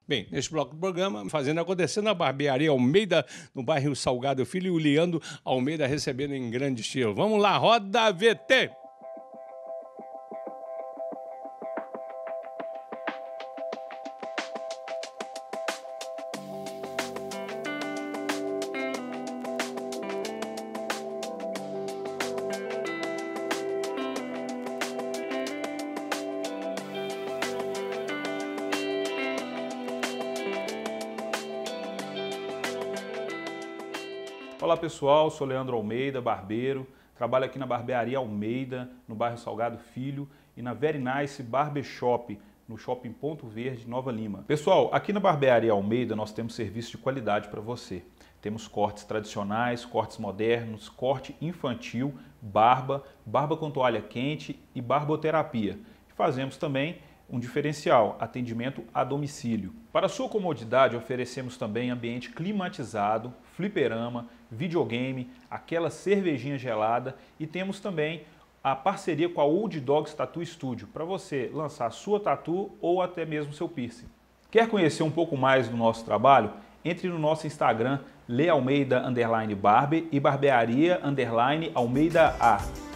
Bem, neste bloco do programa, fazendo acontecer na Barbearia Almeida, no bairro Salgado Filho, e o Leandro Almeida recebendo em grande estilo. Vamos lá, roda VT! Olá pessoal, sou Leandro Almeida, barbeiro, trabalho aqui na Barbearia Almeida, no bairro Salgado Filho e na Very Nice Barbershop, no Shopping Ponto Verde, Nova Lima. Pessoal, aqui na Barbearia Almeida nós temos serviço de qualidade para você. Temos cortes tradicionais, cortes modernos, corte infantil, barba com toalha quente e barboterapia. Fazemos também um diferencial, atendimento a domicílio. Para sua comodidade, oferecemos também ambiente climatizado, fliperama, videogame, aquela cervejinha gelada e temos também a parceria com a Old Dogs Tattoo Studio para você lançar sua tatu ou até mesmo seu piercing. Quer conhecer um pouco mais do nosso trabalho? Entre no nosso Instagram, lealmeida_barber e barbearia_almeida A.